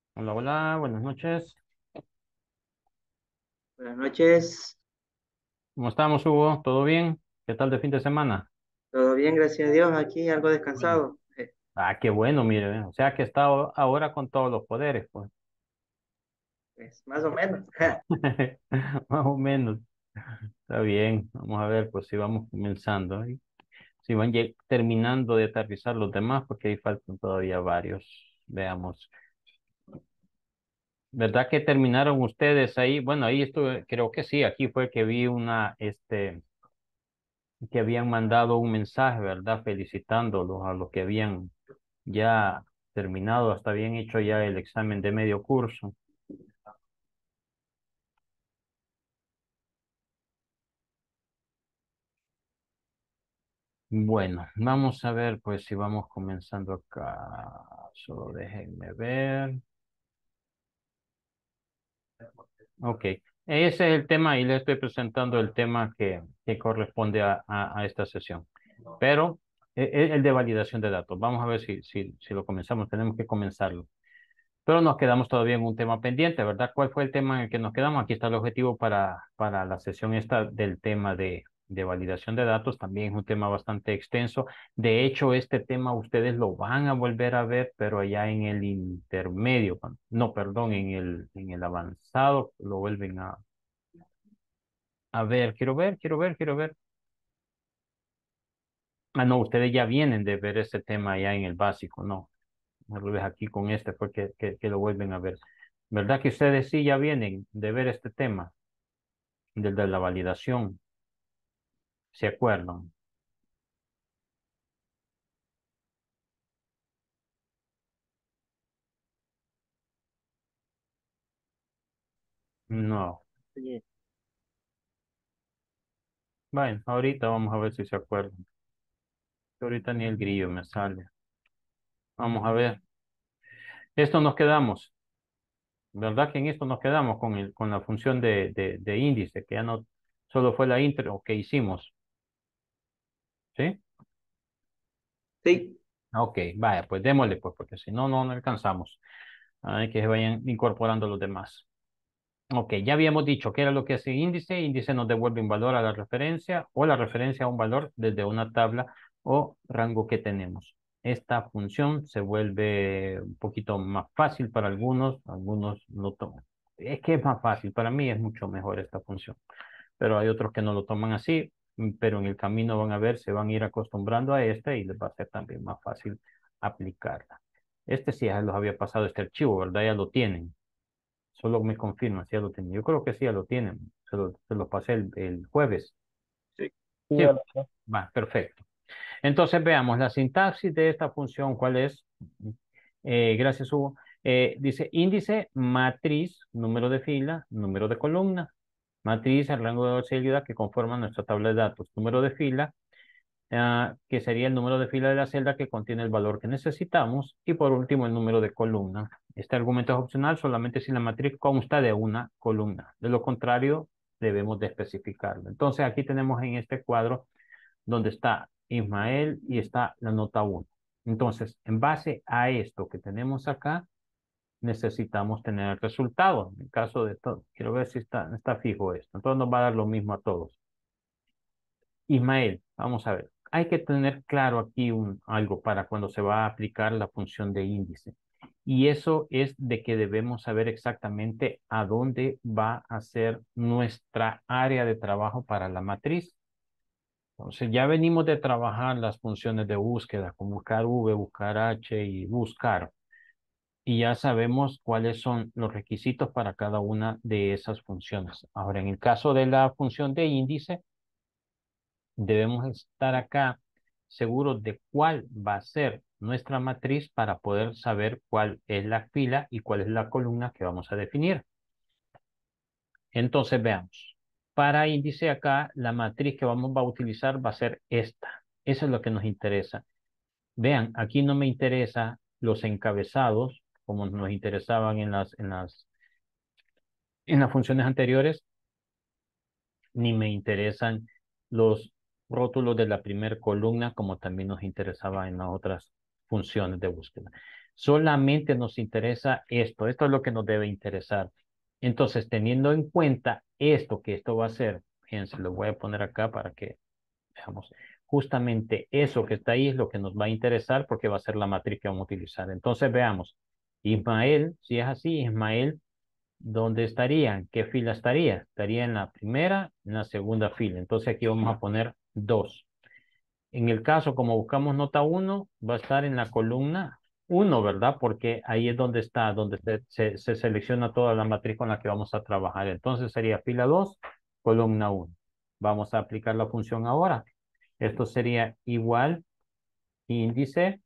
Hola, hola, buenas noches. Buenas noches, ¿Cómo estamos, Hugo? ¿Todo bien? ¿Qué tal de fin de semana? todo bien, gracias a Dios, aquí algo Bueno. descansado. Qué bueno, mire, o sea que está ahora con todos los poderes, pues. Pues, más o menos. Más o menos. Está bien. Vamos a ver, pues si vamos comenzando. ¿Eh? Si van terminando de aterrizar los demás, porque ahí faltan todavía varios. Veamos. ¿Verdad que terminaron ustedes ahí? Bueno, ahí estuve, creo que sí, aquí fue que vi que habían mandado un mensaje, ¿verdad? Felicitándolos a los que habían ya terminado, hasta habían hecho ya el examen de medio curso. Bueno, vamos a ver pues si vamos comenzando acá. Solo déjenme ver. Ok, ese es el tema y le estoy presentando el tema que corresponde a esta sesión. Pero el de validación de datos. Vamos a ver si lo comenzamos. Tenemos que comenzarlo. Pero nos quedamos todavía en un tema pendiente, ¿verdad? ¿Cuál fue el tema en el que nos quedamos? Aquí está el objetivo para la sesión esta del tema de validación de datos. También es un tema bastante extenso. De hecho, este tema ustedes lo van a volver a ver, pero allá en el intermedio, no, perdón, en el avanzado lo vuelven a ver. Quiero ver. Ah, no, ustedes ya vienen de ver ese tema ya en el básico, no. Al revés, aquí con este fue que lo vuelven a ver. ¿Verdad que ustedes sí ya vienen de ver este tema, del de la validación? ¿Se acuerdan? No. Oye, Bueno, ahorita vamos a ver si se acuerdan. Ahorita ni el grillo me sale. Vamos a ver. Esto nos quedamos. ¿Verdad que en esto nos quedamos con la función de índice, que ya no solo fue la intro que hicimos? ¿Sí? sí, Ok, vaya, pues démosle, pues, porque si no, no alcanzamos. Hay que se vayan incorporando los demás. Ok, ya habíamos dicho qué era lo que hace índice. Índice nos devuelve un valor a la referencia o la referencia a un valor desde una tabla o rango que tenemos. Esta función se vuelve un poquito más fácil para algunos lo toman. Es que es más fácil, para mí es mucho mejor esta función, pero hay otros que no lo toman así, pero en el camino van a ver, se van a ir acostumbrando a este y les va a ser también más fácil aplicarla. Este sí ya los había pasado este archivo, ¿verdad? Ya lo tienen. Solo me confirma si ya lo tienen. Yo creo que sí, ya lo tienen. Se lo pasé el jueves. sí. Sí, Dígalo. va, perfecto. Entonces veamos la sintaxis de esta función. ¿Cuál es? Gracias, Hugo. Dice índice, matriz, número de fila, número de columna. Matriz, el rango de celda que conforma nuestra tabla de datos. Número de fila, que sería el número de fila de la celda que contiene el valor que necesitamos. Y por último, el número de columna. Este argumento es opcional solamente si la matriz consta de una columna. De lo contrario, debemos de especificarlo. Entonces, aquí tenemos en este cuadro donde está Ismael y está la nota uno. Entonces, en base a esto que tenemos acá, necesitamos tener el resultado. En el caso de todo, quiero ver si está fijo esto. Entonces nos va a dar lo mismo a todos. Ismael, vamos a ver. Hay que tener claro aquí algo para cuando se va a aplicar la función de índice. Y eso es de que debemos saber exactamente a dónde va a ser nuestra área de trabajo para la matriz. Entonces ya venimos de trabajar las funciones de búsqueda, como buscar V, buscar H y buscar. Y ya sabemos cuáles son los requisitos para cada una de esas funciones. Ahora, en el caso de la función de índice, debemos estar acá seguros de cuál va a ser nuestra matriz para poder saber cuál es la fila y cuál es la columna que vamos a definir. Entonces veamos. Para índice acá, la matriz que vamos a utilizar va a ser esta. Eso es lo que nos interesa. Vean, aquí no me interesa los encabezados, como nos interesaban en las funciones anteriores, ni me interesan los rótulos de la primera columna, como también nos interesaba en las otras funciones de búsqueda. Solamente nos interesa esto. Esto es lo que nos debe interesar. Entonces, teniendo en cuenta esto, que esto va a ser, fíjense, lo voy a poner acá para que veamos. Justamente eso que está ahí es lo que nos va a interesar porque va a ser la matriz que vamos a utilizar. Entonces, veamos. Ismael, si es así, Ismael, ¿dónde estaría? ¿En qué fila estaría? Estaría en la primera, en la segunda fila. Entonces, aquí vamos a poner 2. En el caso, como buscamos nota uno, va a estar en la columna uno, ¿verdad? Porque ahí es donde está, donde se selecciona toda la matriz con la que vamos a trabajar. Entonces sería fila 2, columna uno. Vamos a aplicar la función ahora. Esto sería igual índice,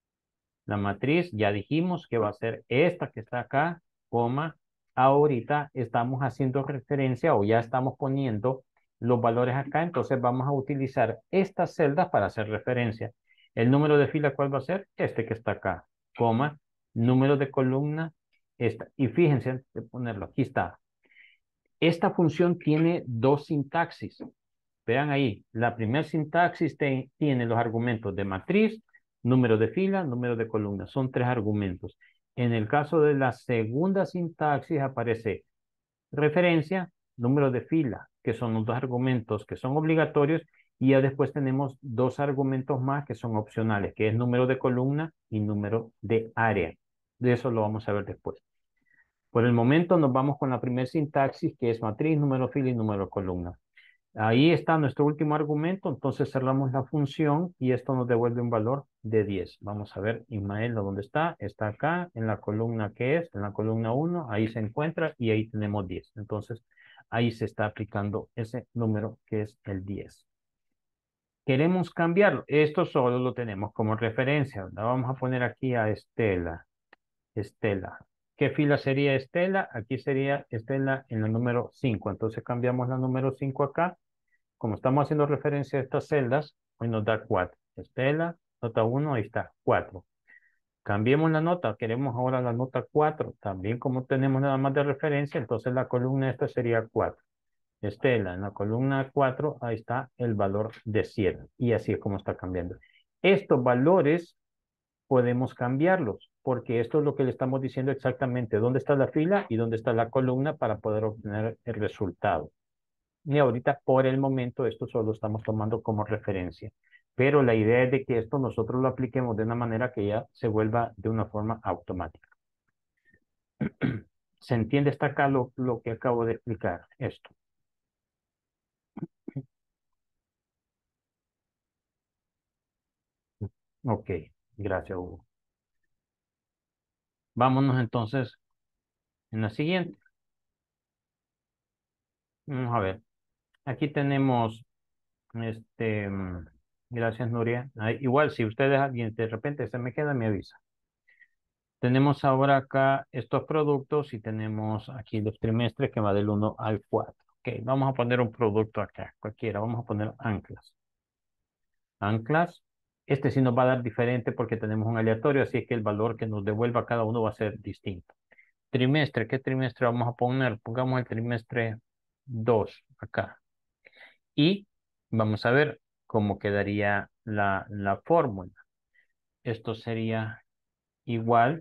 la matriz, ya dijimos que va a ser esta que está acá, coma. Ahorita estamos haciendo referencia o ya estamos poniendo los valores acá, entonces vamos a utilizar estas celdas para hacer referencia. El número de fila, ¿cuál va a ser? Este que está acá, coma, número de columna, esta. Y fíjense, antes de ponerlo, aquí está. Esta función tiene dos sintaxis. Vean ahí, la primera sintaxis tiene los argumentos de matriz, número de fila, número de columna. Son tres argumentos. En el caso de la segunda sintaxis aparece referencia, número de fila, que son los dos argumentos que son obligatorios, y ya después tenemos dos argumentos más que son opcionales, que es número de columna y número de área. De eso lo vamos a ver después. Por el momento nos vamos con la primera sintaxis, que es matriz, número de fila y número de columna. Ahí está nuestro último argumento, entonces cerramos la función y esto nos devuelve un valor de 10. Vamos a ver, Ismael, ¿dónde está? Está acá, en la columna que es, en la columna uno, ahí se encuentra y ahí tenemos 10. Entonces, ahí se está aplicando ese número que es el 10. Queremos cambiarlo. Esto solo lo tenemos como referencia, ¿verdad? Vamos a poner aquí a Estela. Estela. ¿Qué fila sería Estela? Aquí sería Estela en la número 5. Entonces cambiamos la número 5 acá. Como estamos haciendo referencia a estas celdas, hoy nos da 4. Estela, nota uno, ahí está, 4. Cambiemos la nota, queremos ahora la nota 4. También como tenemos nada más de referencia, entonces la columna esta sería 4. Estela, en la columna 4, ahí está el valor de 7. Y así es como está cambiando. Estos valores podemos cambiarlos, porque esto es lo que le estamos diciendo exactamente, dónde está la fila y dónde está la columna para poder obtener el resultado. Y ahorita, por el momento, esto solo estamos tomando como referencia. Pero la idea es de que esto nosotros lo apliquemos de una manera que ya se vuelva de una forma automática. ¿Se entiende hasta acá lo que acabo de explicar? Esto. Ok, gracias, Hugo. Vámonos entonces en la siguiente. Vamos a ver. Aquí tenemos, este, gracias, Nuria. Igual, si ustedes alguien de repente se me queda, me avisa. Tenemos ahora acá estos productos y tenemos aquí los trimestres que va del 1 al 4. Ok, vamos a poner un producto acá, cualquiera. Vamos a poner anclas. Anclas. Este sí nos va a dar diferente porque tenemos un aleatorio, así es que el valor que nos devuelva cada uno va a ser distinto. Trimestre, ¿qué trimestre vamos a poner? Pongamos el trimestre 2 acá. Y vamos a ver cómo quedaría la fórmula. Esto sería igual,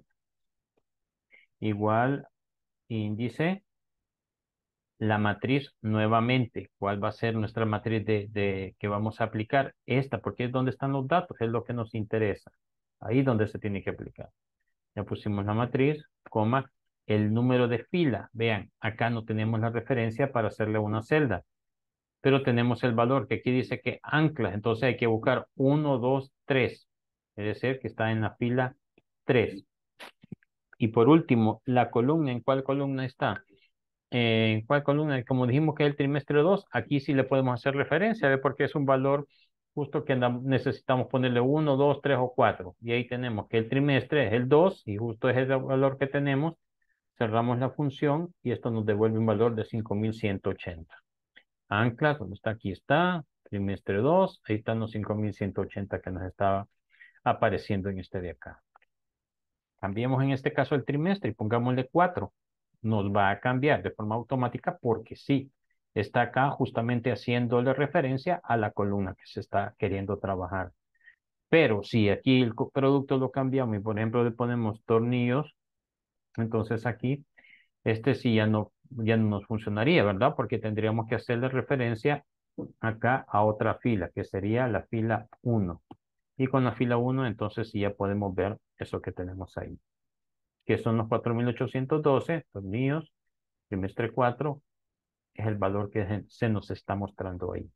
igual índice, la matriz nuevamente. ¿Cuál va a ser nuestra matriz que vamos a aplicar? Esta, porque es donde están los datos, es lo que nos interesa. Ahí donde se tiene que aplicar. Ya pusimos la matriz, coma, el número de fila. Vean, acá no tenemos la referencia para hacerle una celda, pero tenemos el valor que aquí dice que ancla. Entonces hay que buscar 1, 2, 3. Es decir, que está en la fila 3. Y por último, la columna, ¿en cuál columna está? ¿En cuál columna? Como dijimos que es el trimestre 2, aquí sí le podemos hacer referencia, ¿ve? Porque es un valor justo que necesitamos ponerle 1, 2, 3 o 4. Y ahí tenemos que el trimestre es el 2 y justo es el valor que tenemos. Cerramos la función y esto nos devuelve un valor de 5180. Ancla, donde está? Aquí está. Trimestre 2, ahí están los 5180 que nos estaba apareciendo en este de acá. Cambiemos en este caso el trimestre y pongámosle 4. Nos va a cambiar de forma automática porque sí, está acá justamente haciéndole referencia a la columna que se está queriendo trabajar. Pero si aquí el producto lo cambiamos y por ejemplo le ponemos tornillos, entonces aquí este sí ya no nos funcionaría, ¿verdad? Porque tendríamos que hacerle referencia acá a otra fila, que sería la fila uno. Y con la fila uno entonces sí ya podemos ver eso que tenemos ahí, que son los 4.812 tornillos, trimestre 4 es el valor que se nos está mostrando ahí.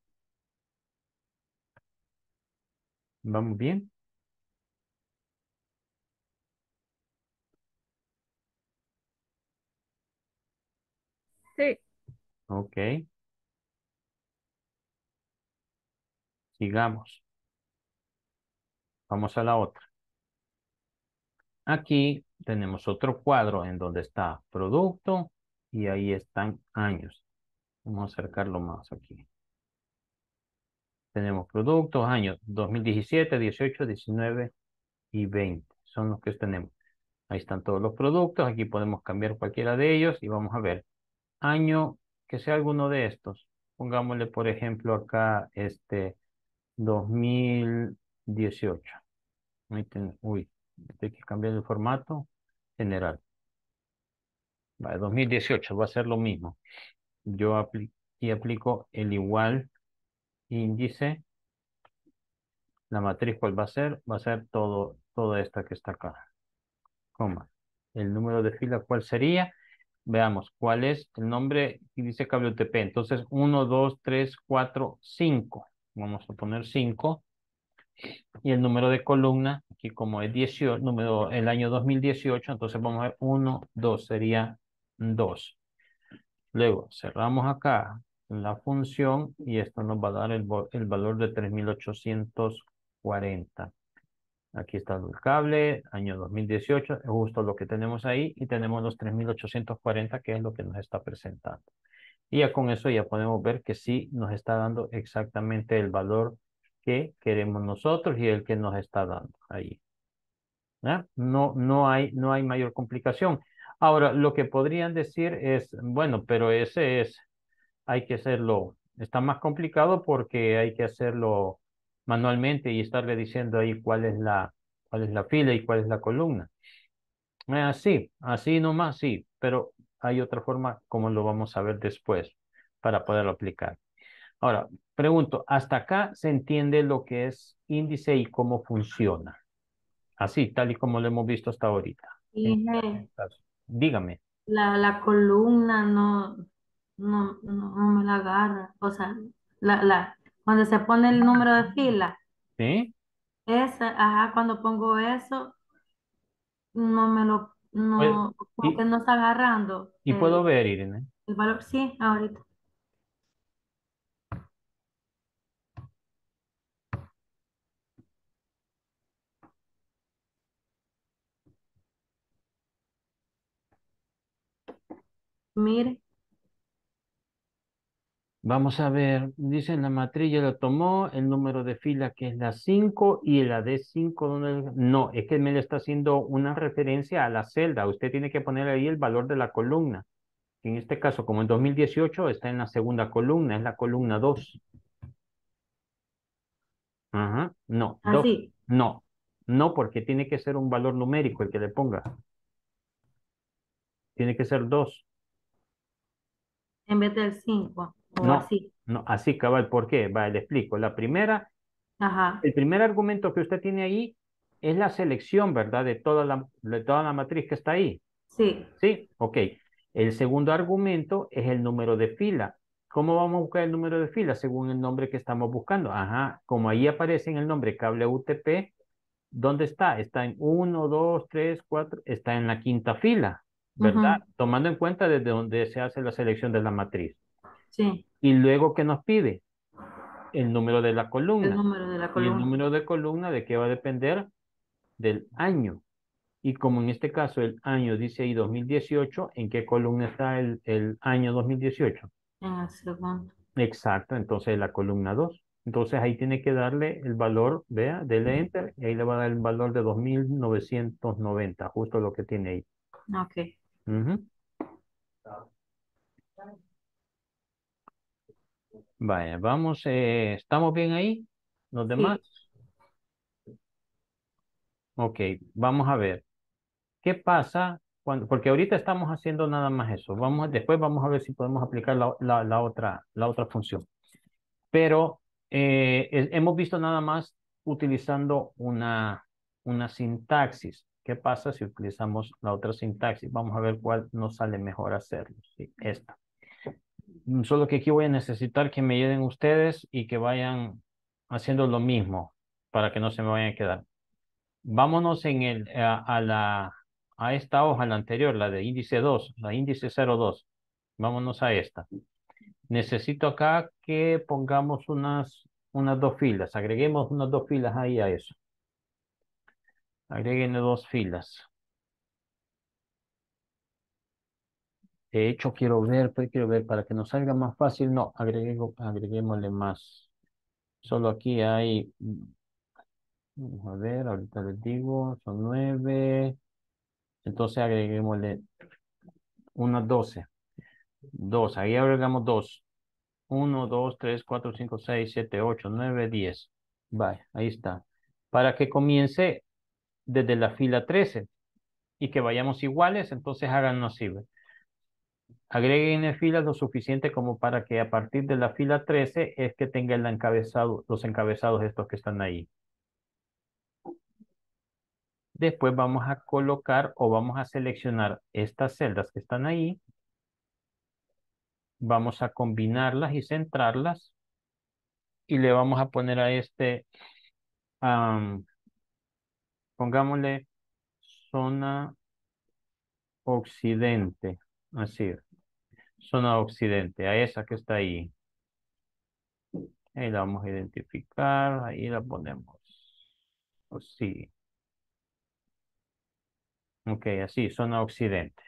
¿Vamos bien? Sí. Ok, sigamos. Vamos a la otra. Aquí tenemos otro cuadro en donde está producto y ahí están años. Vamos a acercarlo más aquí. Tenemos productos, años 2017, 18, 19 y 20. Son los que tenemos. Ahí están todos los productos. Aquí podemos cambiar cualquiera de ellos y vamos a ver. Año, que sea alguno de estos. Pongámosle, por ejemplo, acá este 2018. Uy, hay que cambiar el formato general. Vale, 2018 va a ser lo mismo. Yo y aplico el igual índice. La matriz, ¿cuál va a ser? Va a ser toda esta que está acá. Coma. El número de fila, ¿cuál sería? Veamos, ¿cuál es el nombre? Y dice cable UTP. Entonces, 1, 2, 3, 4, 5. Vamos a poner 5. Y el número de columna, aquí como es 18, número, el año 2018, entonces vamos a ver 1, 2, sería 2. Luego cerramos acá la función y esto nos va a dar el valor de 3.840. Aquí está el cable, año 2018, es justo lo que tenemos ahí y tenemos los 3.840 que es lo que nos está presentando. Y ya con eso ya podemos ver que sí nos está dando exactamente el valor que queremos nosotros y el que nos está dando ahí. ¿Ya? No hay mayor complicación. Ahora, lo que podrían decir es, bueno, pero ese es hay que hacerlo, está más complicado porque hay que hacerlo manualmente y estarle diciendo ahí cuál es la fila y cuál es la columna. Sí, así nomás, sí, pero hay otra forma como lo vamos a ver después para poderlo aplicar. Ahora, pregunto, ¿hasta acá se entiende lo que es índice y cómo funciona? Así, tal y como lo hemos visto hasta ahorita. En Dije, este caso. Dígame, la columna no me la agarra. O sea, cuando se pone el número de fila, ¿sí? cuando pongo eso, Pues, como que y, no está agarrando y puedo ver, Irene. el valor. Sí, ahorita. Mire, Vamos a ver, dice en la matriz ya lo tomó, el número de fila que es la 5 y la D5, ¿dónde? No, es que me le está haciendo una referencia a la celda. Usted tiene que poner ahí el valor de la columna. En este caso, como en 2018 está en la segunda columna, es la columna 2. Ajá, no, 2. así, No, no, porque tiene que ser un valor numérico el que le ponga. Tiene que ser 2. en vez del 5 o No, así. no, así cabal, ¿por qué? Va, le explico. La primera Ajá, El primer argumento que usted tiene ahí es la selección, ¿verdad? De toda la matriz que está ahí. sí, ¿Sí? Ok. El segundo argumento es el número de fila. ¿Cómo vamos a buscar el número de fila? Según el nombre que estamos buscando. Ajá. Como ahí aparece en el nombre cable UTP, ¿dónde está? Está en uno, 2, 3, 4. Está en la quinta fila, ¿verdad? ujú, Tomando en cuenta desde donde se hace la selección de la matriz. sí, Y luego, ¿qué nos pide? El número de la el columna. número de la Y el columna. número de columna, ¿de qué va a depender? Del año. Y como en este caso el año dice ahí 2018, ¿en qué columna está el año 2018? En el segundo. Exacto, entonces la columna 2. Entonces ahí tiene que darle el valor, vea, dele enter, y ahí le va a dar el valor de 2.990, justo lo que tiene ahí. Ok, Ujú. Vaya, vamos, ¿estamos bien ahí? ¿Los demás? sí, Ok, vamos a ver. ¿Qué pasa cuando, porque ahorita estamos haciendo nada más eso. Después vamos a ver si podemos aplicar la otra función. Pero hemos visto nada más utilizando una sintaxis. ¿Qué pasa si utilizamos la otra sintaxis? Vamos a ver cuál nos sale mejor hacerlo. Sí, esta. Solo que aquí voy a necesitar que me ayuden ustedes y que vayan haciendo lo mismo para que no se me vayan a quedar. Vámonos a esta hoja, la anterior, la de índice 2, la índice 02. Vámonos a esta. Necesito acá que pongamos unas dos filas. Agreguemos unas dos filas ahí a eso. Agreguen dos filas. De hecho, quiero ver para que nos salga más fácil. No, agreguémosle más. Solo aquí hay, vamos a ver, ahorita les digo, son 9. Entonces agreguémosle unas 12. Dos, ahí agregamos dos. 1, 2, 3, 4, 5, 6, 7, 8, 9, 10. Vale, ahí está. Para que comience desde la fila 13 y que vayamos iguales, entonces háganos así. ¿Ve? Agreguen en filas lo suficiente como para que a partir de la fila 13 es que tenga los encabezados estos que están ahí. Después vamos a colocar o vamos a seleccionar estas celdas que están ahí. Vamos a combinarlas y centrarlas. Y le vamos a poner a este, pongámosle zona occidente. Así, zona occidente, a esa que está ahí. Ahí la vamos a identificar, ahí la ponemos. Así. Ok, así, zona occidente.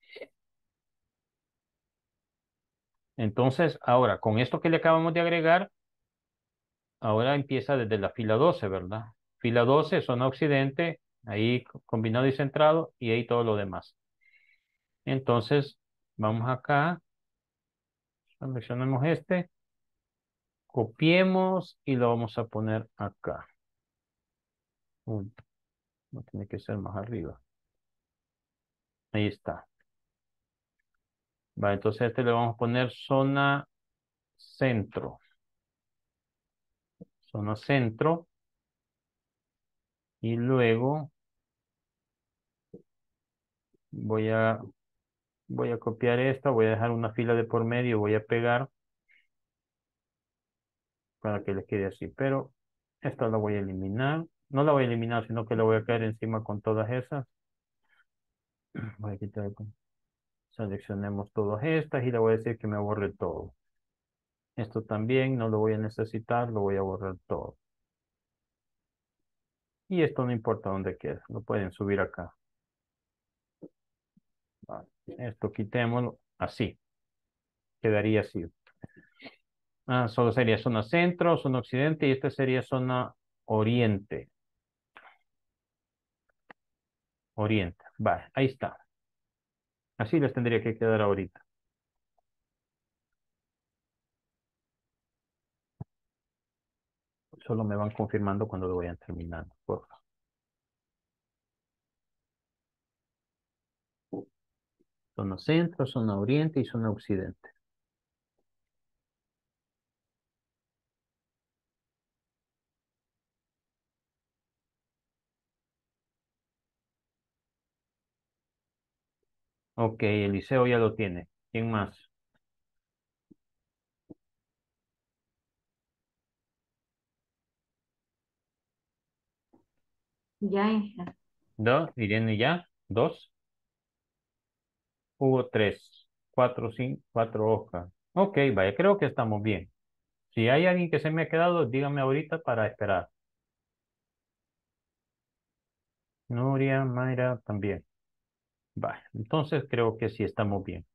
Entonces, ahora, con esto que le acabamos de agregar, ahora empieza desde la fila 12, ¿verdad? Fila 12, zona occidente, ahí combinado y centrado, y ahí todo lo demás. Entonces, vamos acá, seleccionemos este, copiemos y lo vamos a poner acá. Uy, no tiene que ser más arriba. Ahí está. Va, entonces a este le vamos a poner zona centro. Zona centro. Y luego voy a, voy a copiar esta, voy a dejar una fila de por medio, voy a pegar para que les quede así. Pero esta la voy a eliminar. No la voy a eliminar, sino que la voy a caer encima con todas esas. Voy a quitar, seleccionemos todas estas y le voy a decir que me borre todo. Esto también no lo voy a necesitar, lo voy a borrar todo. Y esto no importa dónde quede, lo pueden subir acá. Vale. Esto quitémoslo así, quedaría así. Solo sería zona centro, zona occidente y esta sería zona oriente. Oriente, vale, ahí está. Así les tendría que quedar ahorita. Solo me van confirmando cuando lo vayan terminando, por favor. Zona centro, zona oriente y zona occidente. Ok, Eliseo ya lo tiene. ¿Quién más? Ya, hija. ¿Dos? Irene ya. ¿Dos? Hubo tres. Cuatro, cinco, cuatro hojas. Ok, vaya, creo que estamos bien. Si hay alguien que se me ha quedado, dígame ahorita para esperar. Nuria, Mayra, también. Vale, entonces creo que sí estamos bien.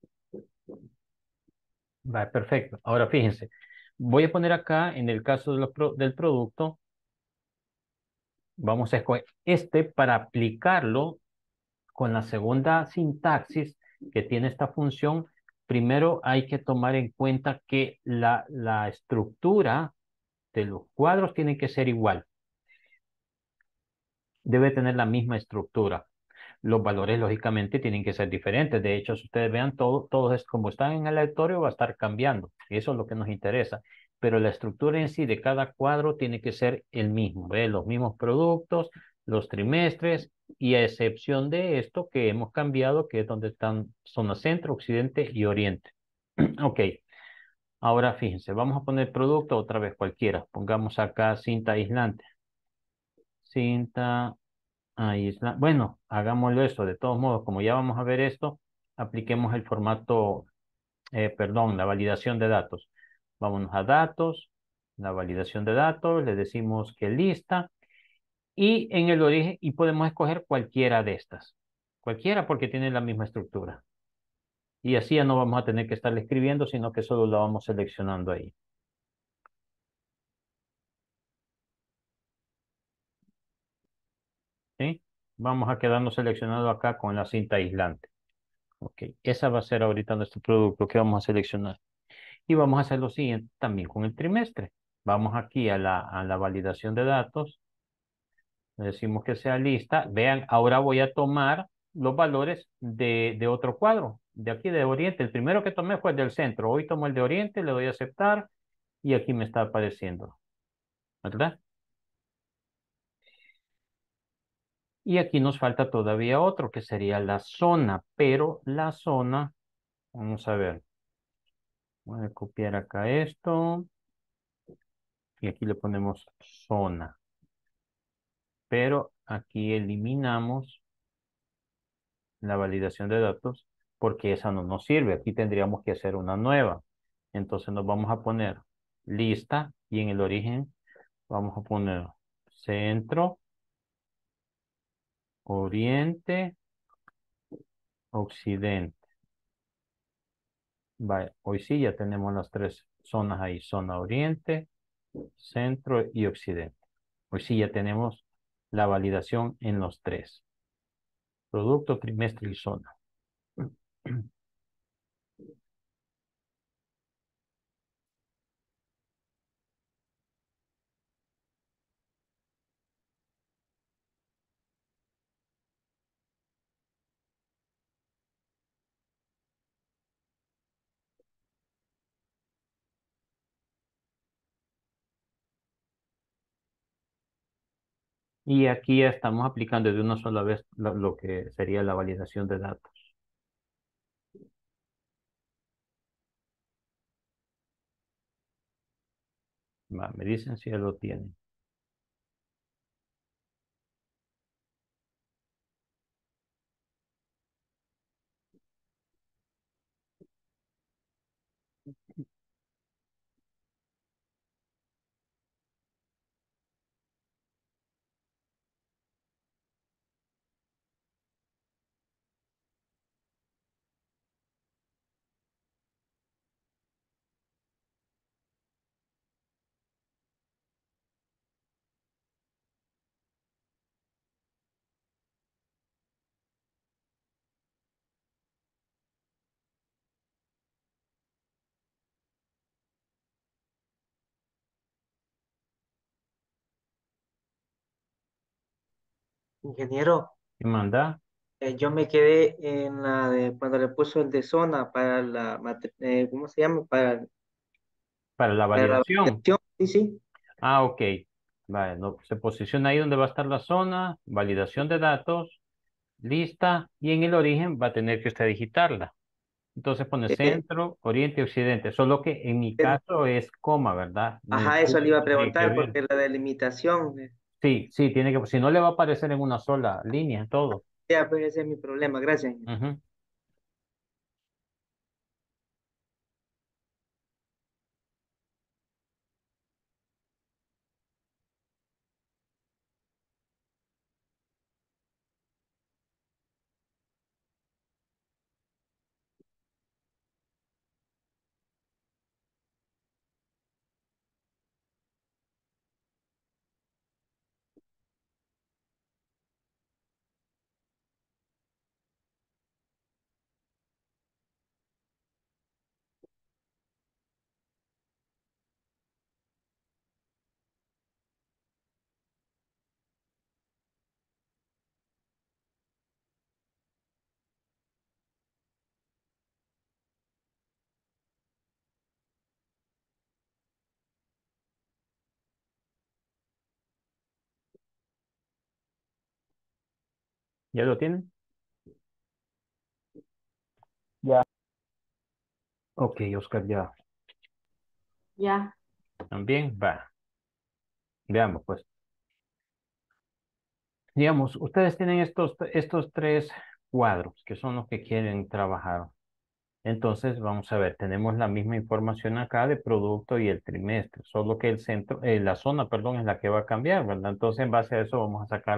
Vale, perfecto. Ahora fíjense, voy a poner acá en el caso del producto, vamos a escoger este para aplicarlo con la segunda sintaxis que tiene esta función. Primero hay que tomar en cuenta que la estructura de los cuadros tiene que ser igual. debe tener la misma estructura. Los valores, lógicamente, tienen que ser diferentes. De hecho, si ustedes vean, todo es como están en el aleatorio, va a estar cambiando. Y eso es lo que nos interesa. Pero la estructura en sí de cada cuadro tiene que ser el mismo, ¿ve? Los mismos productos, los trimestres, y a excepción de esto que hemos cambiado, que es donde están zona centro, occidente y oriente. Ok, ahora fíjense, vamos a poner producto otra vez cualquiera. Pongamos acá cinta aislante. Cinta aislante. Bueno, hagámoslo eso. De todos modos, como ya vamos a ver esto, apliquemos el formato, perdón, la validación de datos. Vámonos a datos, la validación de datos, le decimos que lista y en el origen, y podemos escoger cualquiera de estas. Cualquiera porque tiene la misma estructura. Y así ya no vamos a tener que estarle escribiendo, sino que solo la vamos seleccionando ahí. ¿Sí? Vamos a quedarnos seleccionado acá con la cinta aislante. Ok, esa va a ser ahorita nuestro producto que vamos a seleccionar. Y vamos a hacer lo siguiente también con el trimestre. Vamos aquí a la validación de datos. Le decimos que sea lista. Vean, ahora voy a tomar los valores de otro cuadro. De aquí de Oriente. El primero que tomé fue el del centro. Hoy tomo el de Oriente, le doy a aceptar y aquí me está apareciendo. ¿Verdad? Y aquí nos falta todavía otro que sería la zona. Pero la zona, vamos a ver. Voy a copiar acá esto y aquí le ponemos zona. Pero aquí eliminamos la validación de datos porque esa no nos sirve. Aquí tendríamos que hacer una nueva. Entonces nos vamos a poner lista y en el origen vamos a poner centro, oriente, occidente. Vale, hoy sí ya tenemos las tres zonas ahí, zona oriente, centro y occidente. Hoy sí ya tenemos la validación en los tres, producto, trimestre y zona. Y aquí ya estamos aplicando de una sola vez lo que sería la validación de datos. Va, me dicen si ya lo tienen. Ingeniero, ¿Qué manda? yo me quedé en la de cuando le puso el de zona para ¿cómo se llama? Para la Para la validación. validación. Sí, sí. Ah, ok. Vale, no, se posiciona ahí donde va a estar la zona, validación de datos, lista, y en el origen va a tener que usted digitarla. Entonces pone Eh, centro, oriente, occidente. Solo que en mi en- caso es coma, ¿verdad? ajá, eso le iba a Tiene que preguntar ver. porque la delimitación, Sí, sí, tiene que, si no le va a aparecer en una sola línea todo. ya, pues ese es mi problema. Gracias, ingeniero. Ujú. ¿Ya lo tienen? Ya. Ok, Oscar, ya. Ya. También va. Veamos, pues. Digamos, ustedes tienen estos tres cuadros que son los que quieren trabajar. Entonces, vamos a ver, tenemos la misma información acá de producto y el trimestre, solo que el centro, la zona, perdón, es la que va a cambiar, ¿verdad? Entonces, en base a eso vamos a sacar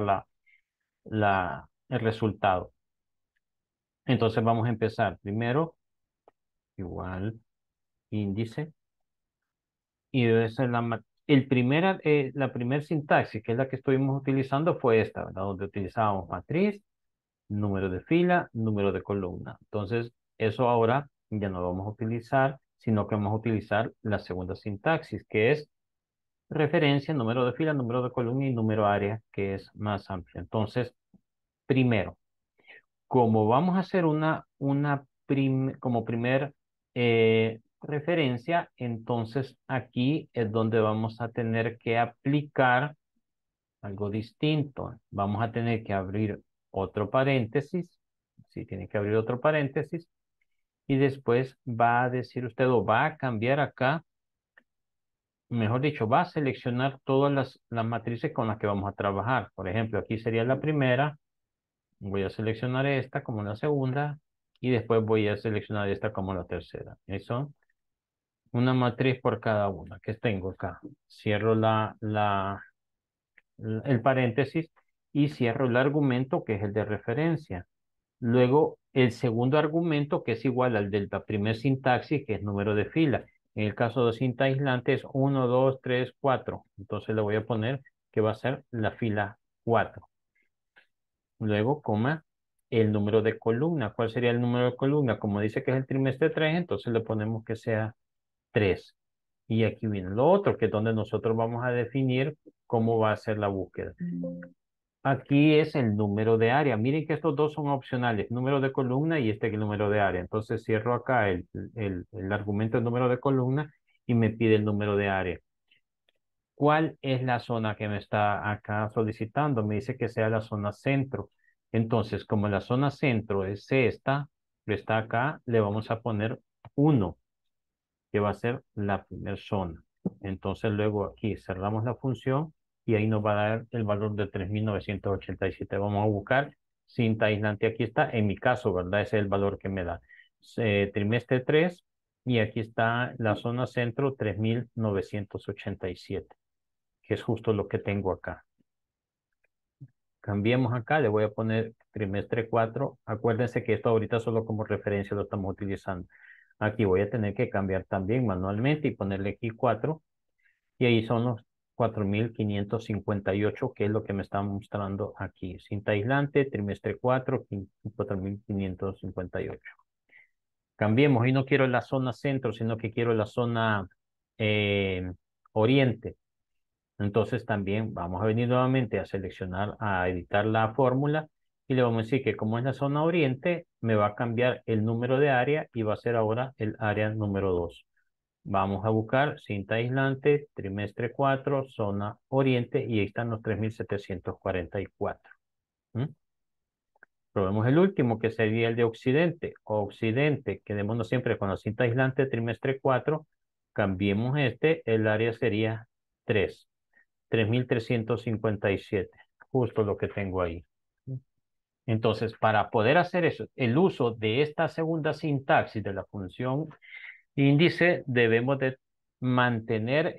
el resultado. Entonces, vamos a empezar primero, igual, índice, y esa es la primer sintaxis, que es la que estuvimos utilizando, fue esta, ¿verdad? Donde utilizábamos matriz, número de fila, número de columna. Entonces, eso ahora ya no lo vamos a utilizar, sino que vamos a utilizar la segunda sintaxis, que es referencia, número de fila, número de columna y número área, que es más amplio. Entonces, primero, como vamos a hacer como primer referencia, entonces aquí es donde vamos a tener que aplicar algo distinto. Vamos a tener que abrir otro paréntesis. Sí, tiene que abrir otro paréntesis. Y después va a decir usted o va a cambiar acá, mejor dicho, va a seleccionar todas las matrices con las que vamos a trabajar. Por ejemplo, aquí sería la primera. Voy a seleccionar esta como la segunda. Y después voy a seleccionar esta como la tercera. Eso, una matriz por cada una que tengo acá. Cierro el paréntesis y cierro el argumento que es el de referencia. Luego, el segundo argumento que es igual al de la primer sintaxis, que es número de fila. En el caso de cinta aislante es 1, 2, 3, 4. Entonces le voy a poner que va a ser la fila 4. Luego, coma, el número de columna. ¿Cuál sería el número de columna? Como dice que es el trimestre 3, entonces le ponemos que sea 3. Y aquí viene lo otro, que es donde nosotros vamos a definir cómo va a ser la búsqueda. Aquí es el número de área. Miren que estos dos son opcionales, número de columna y este es el número de área. Entonces cierro acá el argumento del número de columna y me pide el número de área. ¿Cuál es la zona que me está acá solicitando? Me dice que sea la zona centro. Entonces, como la zona centro es esta, que está acá, le vamos a poner 1, que va a ser la primera zona. Entonces luego aquí cerramos la función y ahí nos va a dar el valor de 3.987. Vamos a buscar cinta aislante. Aquí está, en mi caso, ¿verdad? Ese es el valor que me da. Trimestre 3 y aquí está la zona centro 3.987, que es justo lo que tengo acá. Cambiemos acá, le voy a poner trimestre 4. Acuérdense que esto ahorita solo como referencia lo estamos utilizando. Aquí voy a tener que cambiar también manualmente y ponerle aquí 4. Y ahí son los 4.558, que es lo que me está mostrando aquí. Cinta aislante, trimestre 4, 4.558. Cambiemos, y no quiero la zona centro, sino que quiero la zona eh, oriente. Entonces también vamos a venir nuevamente a seleccionar, a editar la fórmula y le vamos a decir que como es la zona oriente, me va a cambiar el número de área y va a ser ahora el área número 2. Vamos a buscar cinta aislante, trimestre 4, zona oriente y ahí están los 3.744. ¿Mm? Probemos el último que sería el de occidente. Occidente, quedémonos siempre con la cinta aislante, trimestre 4. Cambiemos el área sería 3. 3.357, justo lo que tengo ahí. Entonces, para poder hacer eso, el uso de esta segunda sintaxis de la función índice, debemos de mantener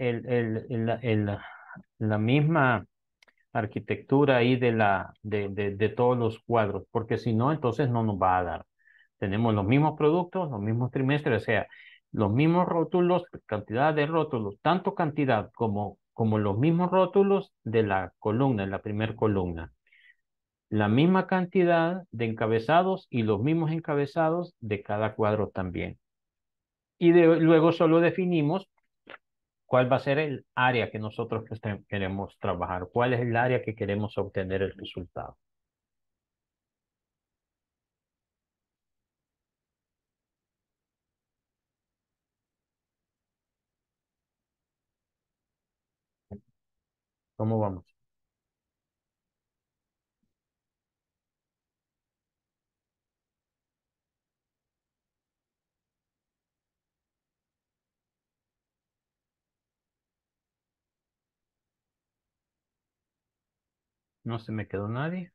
la misma arquitectura ahí de todos los cuadros, porque si no, entonces no nos va a dar. Tenemos los mismos productos, los mismos trimestres, o sea, los mismos rótulos, cantidad de rótulos, tanto cantidad como los mismos rótulos de la columna, en la primera columna. La misma cantidad de encabezados y los mismos encabezados de cada cuadro también. Y luego solo definimos cuál va a ser el área que nosotros queremos trabajar, cuál es el área que queremos obtener el resultado. ¿Cómo vamos? No se me quedó nadie.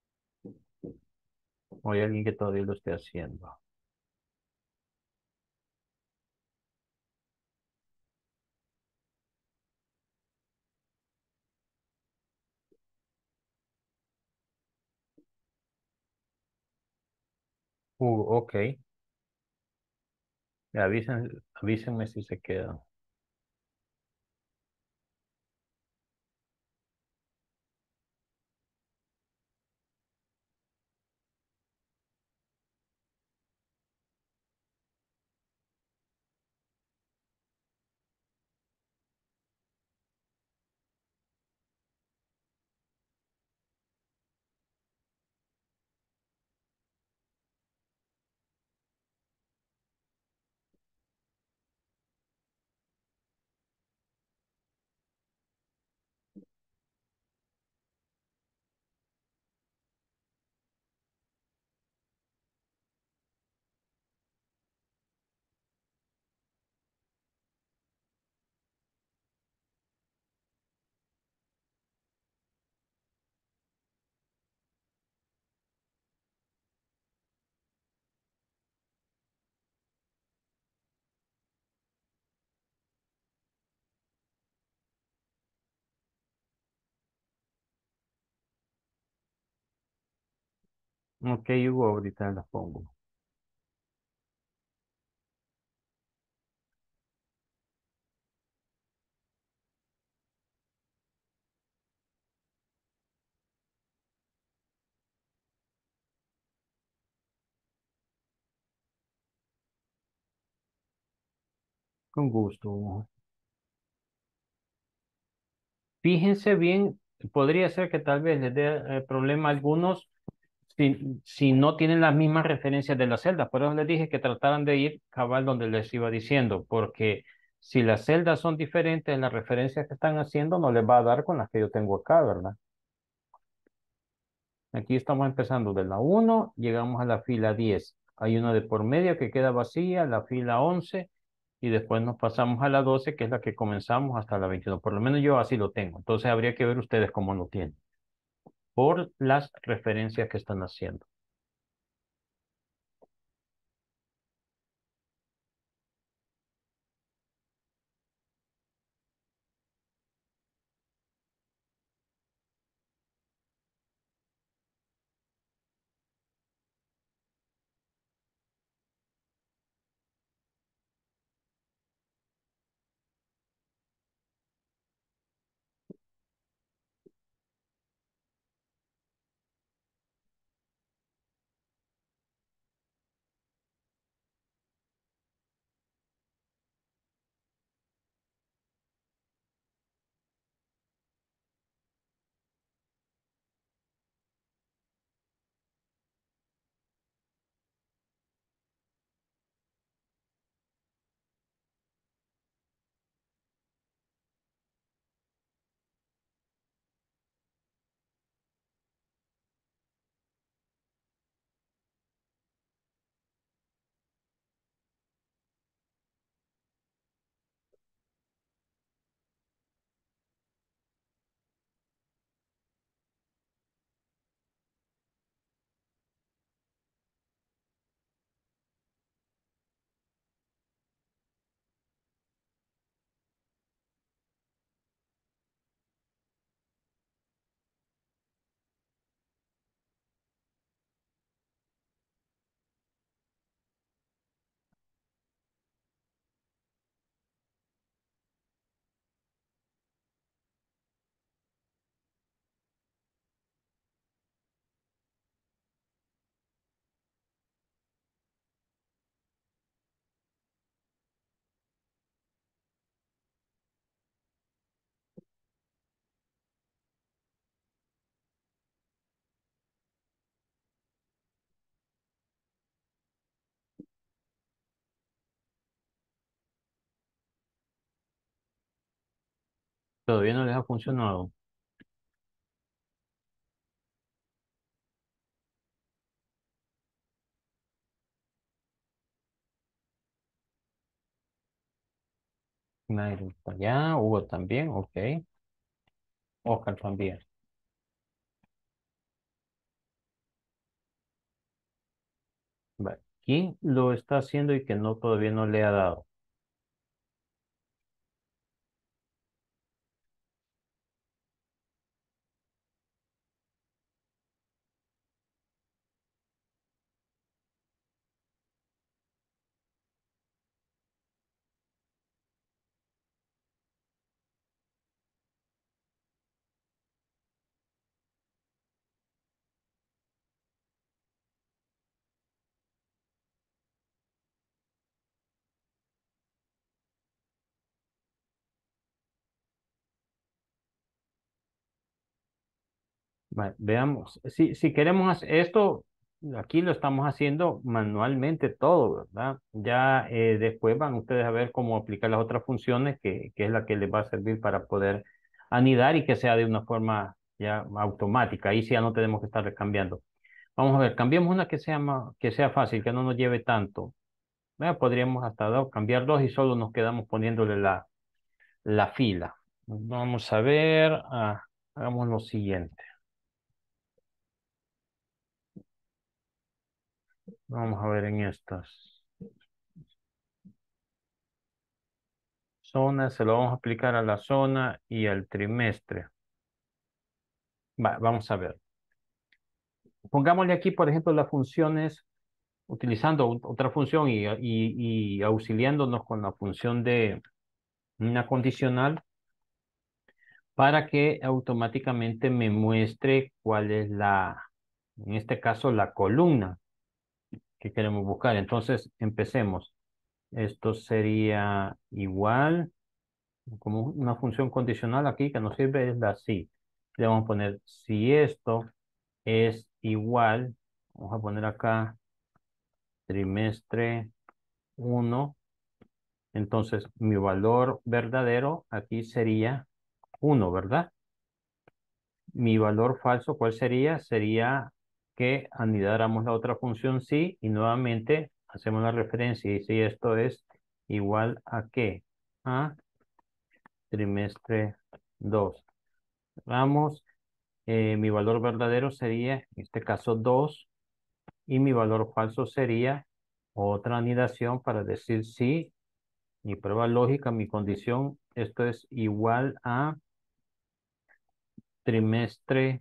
O hay alguien que todavía lo esté haciendo. Ok. Avísenme si se quedan. Ok, Hugo, ahorita las pongo. Con gusto, Hugo. Fíjense bien, podría ser que tal vez les dé problema a algunos si no tienen las mismas referencias de las celdas. Por eso les dije que trataran de ir cabal donde les iba diciendo, porque si las celdas son diferentes, las referencias que están haciendo no les va a dar con las que yo tengo acá, ¿verdad? Aquí estamos empezando de la 1, llegamos a la fila 10. Hay una de por medio que queda vacía, la fila 11, y después nos pasamos a la 12, que es la que comenzamos hasta la 21. Por lo menos yo así lo tengo. Entonces habría que ver ustedes cómo lo tienen, por las referencias que están haciendo. Todavía no les ha funcionado. Nairo está allá, Hugo también, ok. Oscar también. Vale. ¿Quién lo está haciendo y que no todavía no le ha dado? Vale, veamos. Si queremos hacer esto, aquí lo estamos haciendo manualmente todo, ¿verdad? Ya después van ustedes a ver cómo aplicar las otras funciones, que es la que les va a servir para poder anidar y que sea de una forma ya automática. Ahí sí ya no tenemos que estar cambiando. Vamos a ver, cambiemos una que sea, que sea fácil, que no nos lleve tanto. Podríamos hasta cambiar dos y solo nos quedamos poniéndole la fila. Vamos a ver, hagamos lo siguiente. Vamos a ver en estas zonas, se lo vamos a aplicar a la zona y al trimestre. Vamos a ver. Pongámosle aquí, por ejemplo, las funciones, utilizando otra función y auxiliándonos con la función de una condicional para que automáticamente me muestre cuál es en este caso, la columna que queremos buscar. Entonces, empecemos. Esto sería igual, como una función condicional aquí que nos sirve es la si. Le vamos a poner si esto es igual, vamos a poner acá trimestre uno. Entonces mi valor verdadero aquí sería 1, ¿verdad? Mi valor falso, ¿cuál sería? Sería que anidáramos la otra función sí y nuevamente hacemos la referencia y si esto es igual a qué? A trimestre 2. Vamos, mi valor verdadero sería, en este caso 2 y mi valor falso sería otra anidación para decir sí, mi prueba lógica, mi condición, esto es igual a trimestre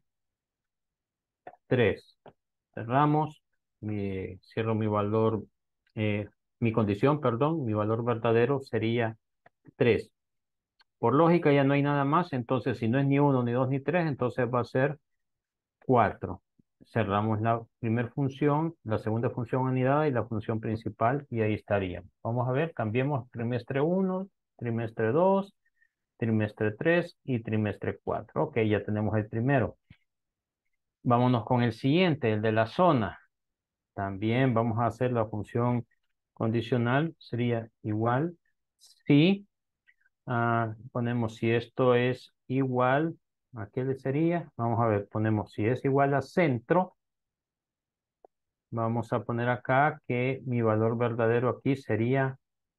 3. Cerramos, cierro mi valor, mi condición, perdón, mi valor verdadero sería 3. Por lógica ya no hay nada más, entonces si no es ni 1, ni 2, ni 3, entonces va a ser 4. Cerramos la primera función, la segunda función anidada y la función principal y ahí estaría. Vamos a ver, cambiemos trimestre 1, trimestre 2, trimestre 3 y trimestre 4. Ok, ya tenemos el primero. Vámonos con el siguiente, el de la zona. También vamos a hacer la función condicional, sería igual si ponemos si esto es igual, ¿a qué le sería? Vamos a ver, ponemos si es igual a centro, vamos a poner acá que mi valor verdadero aquí sería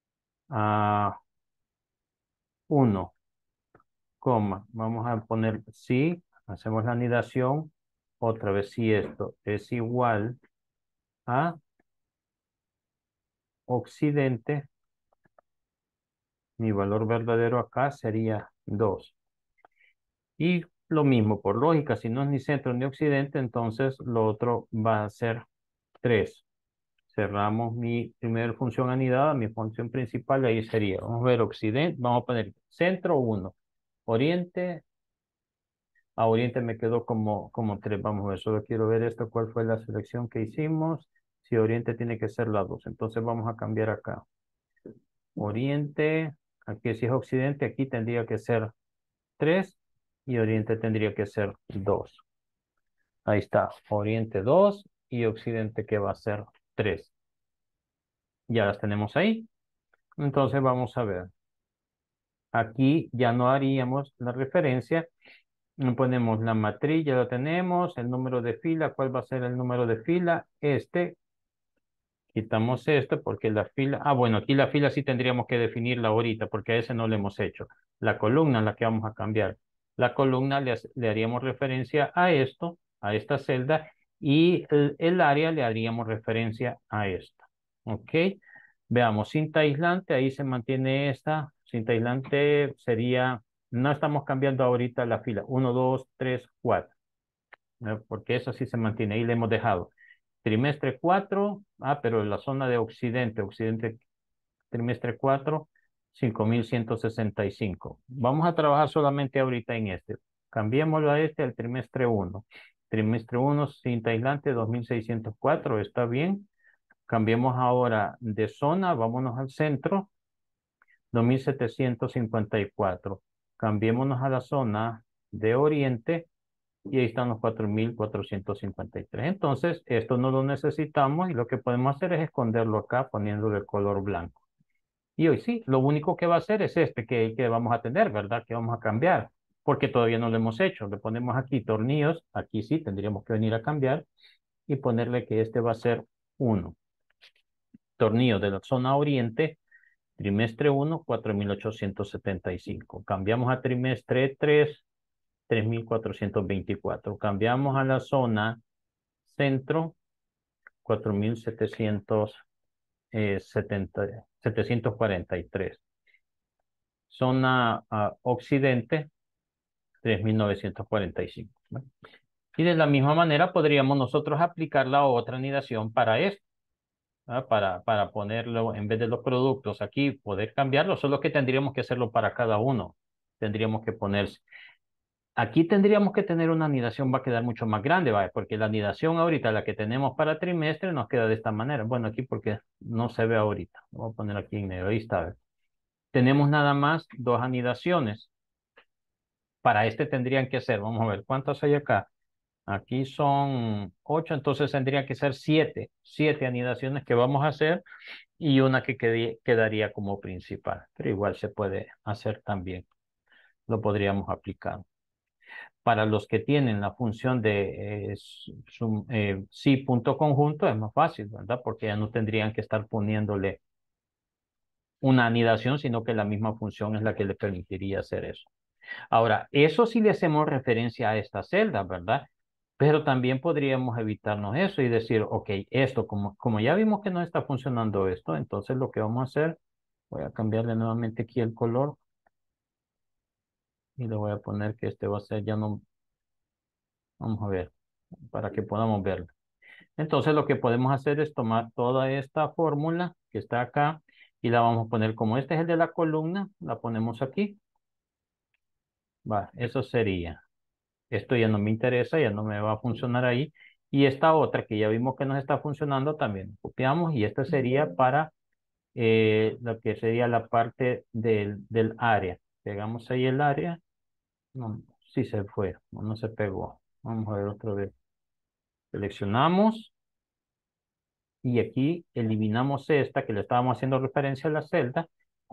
1, coma. Vamos a poner si, hacemos la anidación, otra vez si esto es igual a occidente, mi valor verdadero acá sería 2. Y lo mismo, por lógica, si no es ni centro ni occidente, entonces lo otro va a ser 3. Cerramos mi primera función anidada, mi función principal, ahí sería, vamos a ver occidente, vamos a poner centro 1, oriente, a oriente me quedó como 3, vamos a ver, solo quiero ver esto, cuál fue la selección que hicimos, si oriente tiene que ser la 2, entonces vamos a cambiar acá, oriente, aquí si es occidente, aquí tendría que ser 3 y oriente tendría que ser 2. Ahí está, oriente 2 y occidente que va a ser 3. Ya las tenemos ahí. Entonces vamos a ver. Aquí ya no haríamos la referencia. Ponemos la matriz, ya lo tenemos. El número de fila, ¿cuál va a ser el número de fila? Este. Quitamos esto porque la fila... bueno, aquí la fila sí tendríamos que definirla ahorita porque a ese no le hemos hecho. La columna es la que vamos a cambiar. La columna le haríamos referencia a esto, a esta celda, y el área le haríamos referencia a esta. ¿Ok? Veamos, cinta aislante, ahí se mantiene esta. Cinta aislante sería, no estamos cambiando ahorita la fila, 1, 2, 3, 4, porque eso sí se mantiene, ahí le hemos dejado. Trimestre 4, pero la zona de Occidente, Occidente, trimestre 4, 5.165. Vamos a trabajar solamente ahorita en este. Cambiémoslo a este al trimestre 1. Trimestre 1, cinta aislante, 2.604, está bien. Cambiemos ahora de zona, vámonos al centro, 2.754. Cambiémonos a la zona de oriente y ahí están los 4.453. Entonces, esto no lo necesitamos y lo que podemos hacer es esconderlo acá poniéndole el color blanco. Y hoy sí, lo único que va a hacer es este que vamos a tener, ¿verdad? Que vamos a cambiar, porque todavía no lo hemos hecho. Le ponemos aquí tornillos, aquí sí, tendríamos que venir a cambiar y ponerle que este va a ser 1. Tornillo de la zona oriente, trimestre 1, 4.875. Cambiamos a trimestre 3, 3.424. Cambiamos a la zona centro, 4.743. Zona occidente, 3.945. ¿Vale? Y de la misma manera podríamos nosotros aplicar la otra anidación para esto, ¿verdad? Para ponerlo en vez de los productos aquí, poder cambiarlo, solo que tendríamos que hacerlo para cada uno. Tendríamos que ponerse. Aquí tendríamos que tener una anidación, va a quedar mucho más grande, ¿vale? Porque la anidación ahorita, la que tenemos para trimestre, nos queda de esta manera. Bueno, aquí porque no se ve ahorita. Lo voy a poner aquí en medio. Ahí está. ¿Ve? Tenemos nada más 2 anidaciones. Para este tendrían que ser, vamos a ver, ¿cuántas hay acá? Aquí son 8, entonces tendría que ser 7 anidaciones que vamos a hacer y una que quedaría como principal. Pero igual se puede hacer también. Lo podríamos aplicar. Para los que tienen la función de sí punto conjunto es más fácil, ¿verdad? Porque ya no tendrían que estar poniéndole una anidación, sino que la misma función es la que le permitiría hacer eso. Ahora, eso sí le hacemos referencia a esta celda, ¿verdad? Pero también podríamos evitarnos eso y decir, ok, esto, como ya vimos que no está funcionando esto, entonces lo que vamos a hacer, voy a cambiarle nuevamente aquí el color y le voy a poner que este va a ser, ya no, vamos a ver, para que podamos verlo. Entonces lo que podemos hacer es tomar toda esta fórmula que está acá y la vamos a poner como este es el de la columna, la ponemos aquí. Va, eso sería. Esto ya no me interesa, ya no me va a funcionar ahí. Y esta otra que ya vimos que nos está funcionando también copiamos y esta sería para lo que sería la parte del área. Pegamos ahí el área. No, sí se fue, no se pegó. Vamos a ver otra vez. Seleccionamos y aquí eliminamos esta que le estábamos haciendo referencia a la celda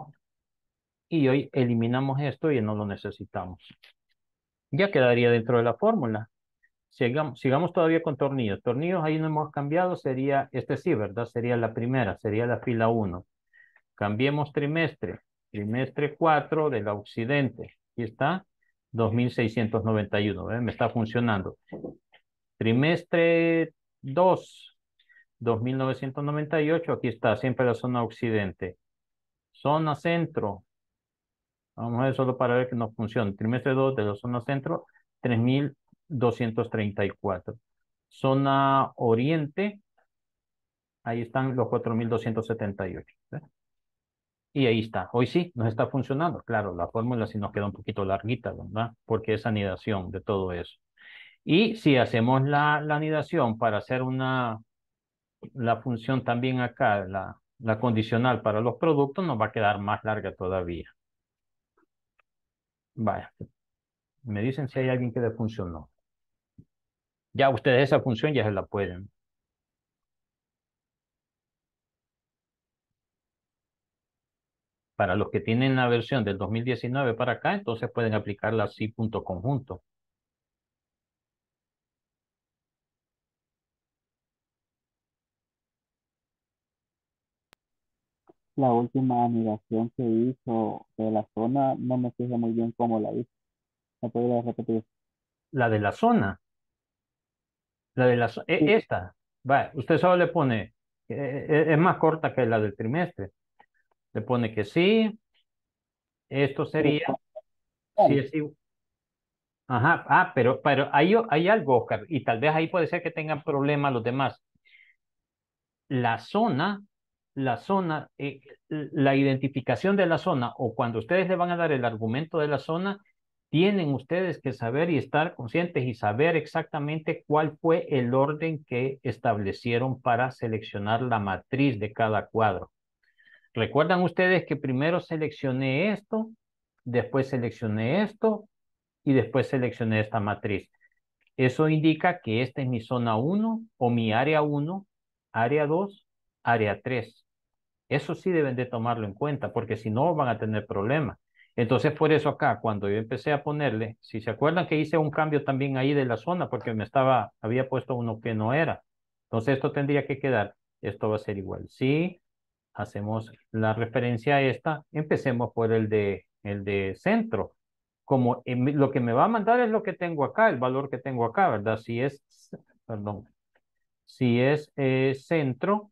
y hoy eliminamos esto y no lo necesitamos. Ya quedaría dentro de la fórmula. Sigamos todavía con tornillos. Tornillos ahí no hemos cambiado, sería, este sí, ¿verdad? Sería la primera, sería la fila 1. Cambiemos trimestre. Trimestre 4 de la occidente. Aquí está, 2.691. ¿Ven? Me está funcionando. Trimestre 2, 2.998. Aquí está, siempre la zona occidente. Zona centro. Vamos a ver solo para ver que no funciona. Trimestre 2 de la zona centro, 3.234. Zona oriente, ahí están los 4.278. ¿Ve? Y ahí está. Hoy sí, nos está funcionando. Claro, la fórmula sí nos queda un poquito larguita, ¿verdad? Porque es anidación de todo eso. Y si hacemos la anidación para hacer la función también acá, la condicional para los productos, nos va a quedar más larga todavía. Vaya, me dicen si hay alguien que le funcionó. Ya ustedes esa función ya se la pueden. Para los que tienen la versión del 2019 para acá, entonces pueden aplicarla así punto conjunto. La última anidación que hizo de la zona, no me fijé muy bien cómo la hizo. ¿Me podría repetir? La de la zona. La de Sí, esta, va, usted solo le pone, es más corta que la del trimestre. Le pone que sí, esto pero sería, si bueno, es igual. Ajá, pero hay algo, Oscar, y tal vez ahí puede ser que tengan problemas los demás. La zona, la zona, la identificación de la zona, o cuando ustedes le van a dar el argumento de la zona, tienen ustedes que saber y estar conscientes y saber exactamente cuál fue el orden que establecieron para seleccionar la matriz de cada cuadro. ¿Recuerdan ustedes que primero seleccioné esto, después seleccioné esto y después seleccioné esta matriz? Eso indica que esta es mi zona uno o mi área uno, área 2, área 3. Eso sí deben de tomarlo en cuenta porque si no van a tener problemas. Entonces, por eso acá, cuando yo empecé a ponerle, si se acuerdan que hice un cambio también ahí de la zona porque había puesto uno que no era. Entonces, esto tendría que quedar, esto va a ser igual. Sí, hacemos la referencia a esta, empecemos por el de centro. Como lo que me va a mandar es lo que tengo acá, el valor que tengo acá, ¿verdad? Perdón, si es centro,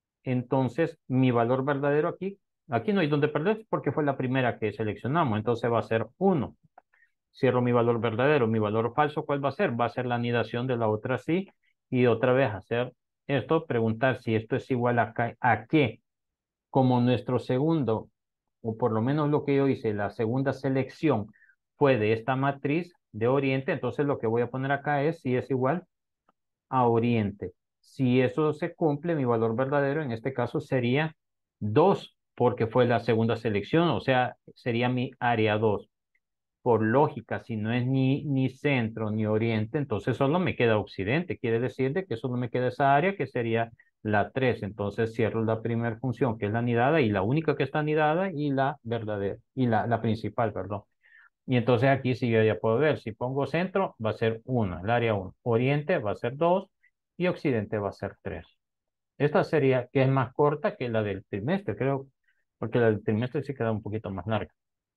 entonces mi valor verdadero aquí no hay donde perder porque fue la primera que seleccionamos, entonces va a ser 1. Cierro mi valor verdadero, mi valor falso, ¿cuál va a ser? Va a ser la anidación de la otra sí, y otra vez hacer esto, preguntar si esto es igual a qué, como nuestro segundo, o por lo menos lo que yo hice, la segunda selección fue de esta matriz de oriente, entonces lo que voy a poner acá es si es igual a oriente. Si eso se cumple, mi valor verdadero en este caso sería 2 porque fue la segunda selección, o sea, sería mi área 2. Por lógica, si no es ni centro ni oriente, entonces solo me queda occidente. Quiere decir de que solo me queda esa área que sería la 3. Entonces cierro la primera función, que es la anidada, y la única que está anidada, y la verdadera, y la principal, perdón. Y entonces aquí sí yo ya puedo ver, si pongo centro va a ser 1, el área 1. Oriente va a ser 2 y occidente va a ser 3. Esta sería, que es más corta que la del trimestre, creo, porque la del trimestre sí queda un poquito más larga.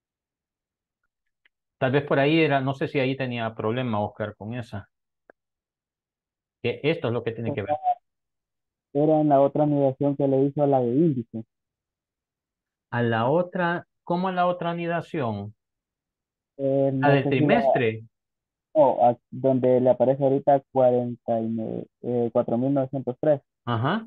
Tal vez por ahí era, no sé si ahí tenía problema Oscar con esa, que esto es lo que tiene que ver. era en la otra migración que le hizo a la de índice. A la otra, ¿cómo a la otra anidación? La No del sé si la, trimestre. no, donde le aparece ahorita 4.903. Ajá.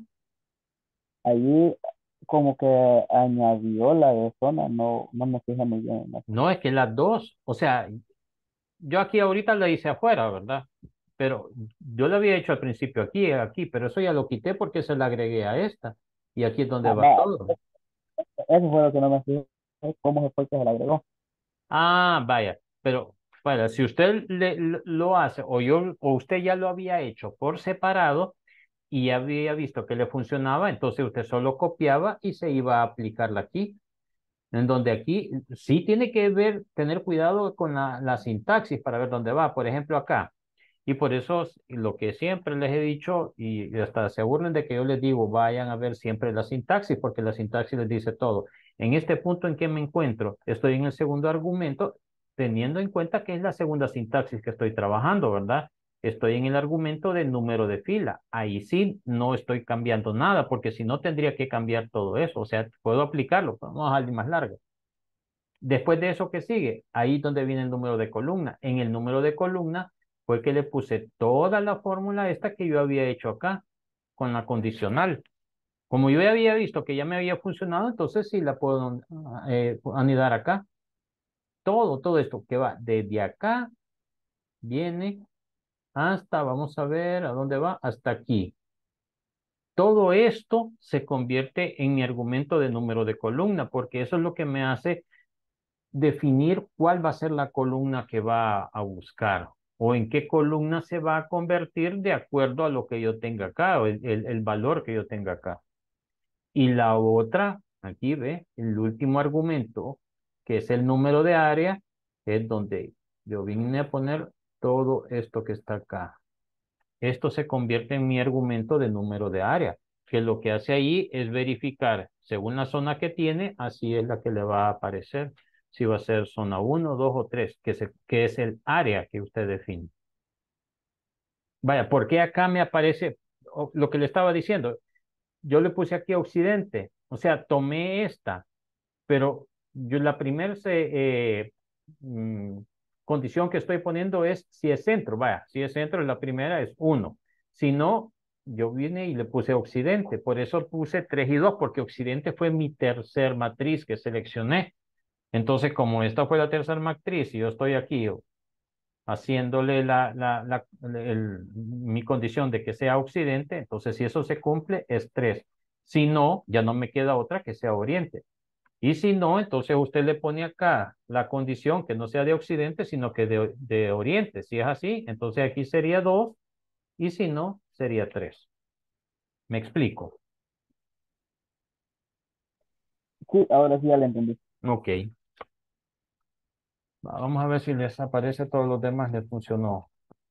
Allí como que añadió la de zona, no, no me fijé muy bien en eso. No, es que las dos, o sea, yo aquí ahorita la hice afuera, ¿verdad? Pero yo la había hecho al principio aquí, pero eso ya lo quité porque se la agregué a esta. Y aquí es donde Ah, va va, todo. eso fue lo que no me fijé, cómo se fue que se le agregó. Ah, vaya, pero bueno, si usted lo hace o usted ya lo había hecho por separado y había visto que le funcionaba, entonces usted solo copiaba y se iba a aplicarla aquí. En donde aquí sí tiene que tener cuidado con la sintaxis para ver dónde va. Por ejemplo, acá. Y por eso lo que siempre les he dicho, y hasta se burlen de que yo les digo, vayan a ver siempre la sintaxis, porque la sintaxis les dice todo. En este punto en que me encuentro, estoy en el segundo argumento, teniendo en cuenta que es la segunda sintaxis que estoy trabajando, ¿verdad? Estoy en el argumento de número de fila. Ahí sí no estoy cambiando nada, porque si no tendría que cambiar todo eso. O sea, puedo aplicarlo, pero vamos a dejarlo más largo. Después de eso, ¿qué sigue? Ahí donde viene el número de columna. En el número de columna fue que le puse toda la fórmula esta que yo había hecho acá, con la condicional. Como yo ya había visto que ya me había funcionado, entonces sí la puedo anidar acá. Todo esto que va desde acá, viene hasta, vamos a ver, ¿a dónde va? Hasta aquí. Todo esto se convierte en mi argumento de número de columna, porque eso es lo que me hace definir cuál va a ser la columna que va a buscar o en qué columna se va a convertir de acuerdo a lo que yo tenga acá o el valor que yo tenga acá. Y la otra, aquí ve, el último argumento, que es el número de área, es donde yo vine a poner todo esto que está acá. Esto se convierte en mi argumento de número de área, que lo que hace ahí es verificar, según la zona que tiene, así es la que le va a aparecer. Si va a ser zona uno 2 o 3 que es el área que usted define. Vaya, ¿por qué acá me aparece lo que le estaba diciendo? Yo le puse aquí Occidente, o sea, tomé esta, pero yo la primera mm, condición que estoy poniendo es si es centro, vaya, si es centro, la primera es 1. Si no, yo vine y le puse Occidente, por eso puse 3 y 2 porque Occidente fue mi tercer matriz que seleccioné. Entonces, como esta fue la tercera matriz y yo estoy aquí haciéndole mi condición de que sea Occidente, entonces si eso se cumple es 3. Si no, ya no me queda otra que sea Oriente. Y si no, entonces usted le pone acá la condición que no sea de Occidente, sino que de Oriente. Si es así, entonces aquí sería 2 y si no, sería 3. ¿Me explico? Sí, ahora sí ya le entendí. Ok. Vamos a ver si les aparece todos los demás, les funcionó.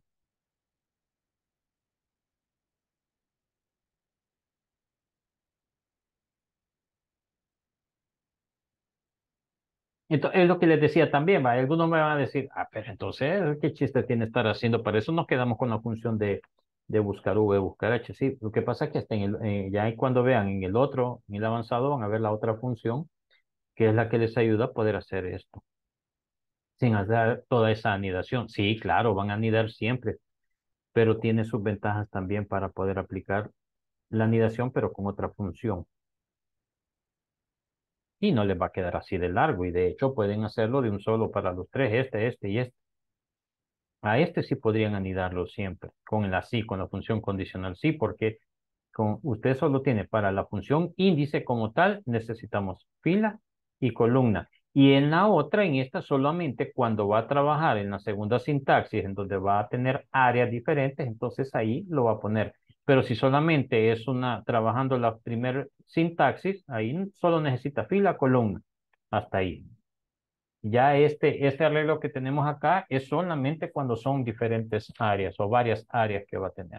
Entonces, es lo que les decía también, ¿va? Algunos me van a decir, pero entonces, ¿qué chiste tiene estar haciendo? Para eso nos quedamos con la función de buscar V, buscar H. Sí, lo que pasa es que hasta ya cuando vean en el otro, en el avanzado, van a ver la otra función, que es la que les ayuda a poder hacer esto, sin hacer toda esa anidación. Sí, claro, van a anidar siempre, pero tiene sus ventajas también para poder aplicar la anidación, pero con otra función. Y no les va a quedar así de largo, y de hecho pueden hacerlo de un solo para los tres, este y este. A este sí podrían anidarlo siempre, con el así, con la función condicional sí, porque usted solo tiene para la función índice como tal, necesitamos fila y columna. Y en la otra, en esta solamente cuando va a trabajar en la segunda sintaxis, en donde va a tener áreas diferentes, entonces ahí lo va a poner. Pero si solamente es trabajando la primer sintaxis, ahí solo necesita fila, columna. Hasta ahí. Ya este arreglo que tenemos acá es solamente cuando son diferentes áreas o varias áreas que va a tener.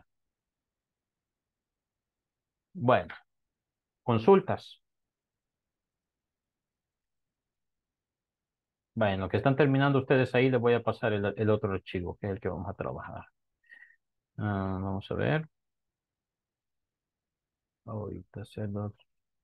Bueno, consultas. Bueno, que están terminando ustedes ahí, les voy a pasar el otro archivo, que es el que vamos a trabajar. Vamos a ver. Ahorita hacerlo.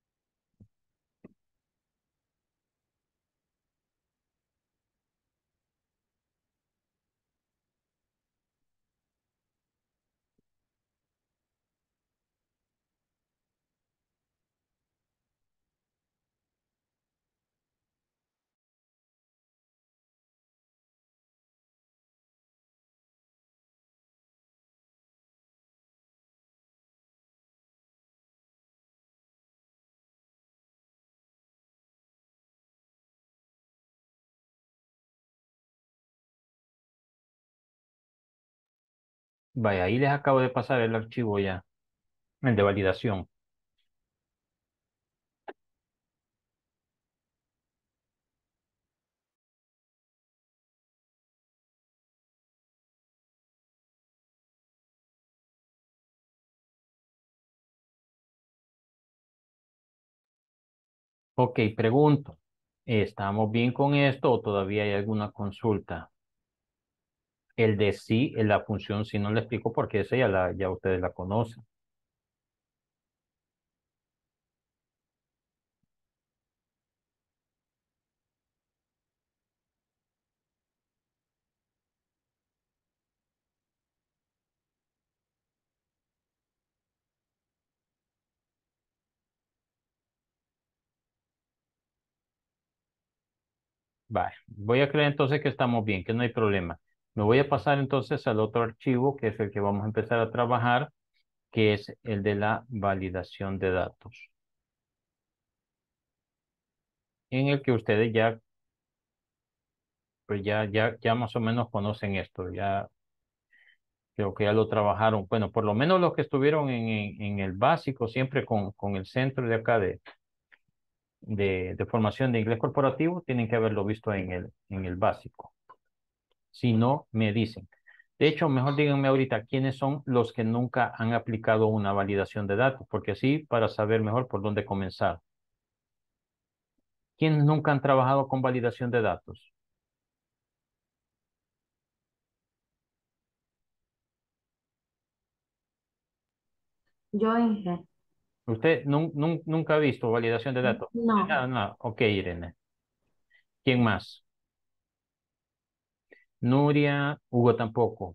Vaya, ahí les acabo de pasar el archivo ya, el de validación. Ok, pregunto. ¿Estamos bien con esto o todavía hay alguna consulta? El de sí, en la función sí no le explico porque esa ya ustedes la conocen. Vale, voy a creer entonces que estamos bien, que no hay problema. Me voy a pasar entonces al otro archivo, que es el que vamos a empezar a trabajar, que es el de la validación de datos, en el que ustedes pues ya más o menos conocen esto, ya creo que ya lo trabajaron. Bueno, por lo menos los que estuvieron en el básico, siempre con el centro de acá de formación de inglés corporativo, tienen que haberlo visto en el básico. Si no, me dicen. De hecho, mejor díganme ahorita quiénes son los que nunca han aplicado una validación de datos, porque así para saber mejor por dónde comenzar. ¿Quiénes nunca han trabajado con validación de datos? Yo Inge. ¿Usted nunca ha visto validación de datos? No. Nada, nada. Ok, Irene. ¿Quién más? Nuria, Hugo tampoco.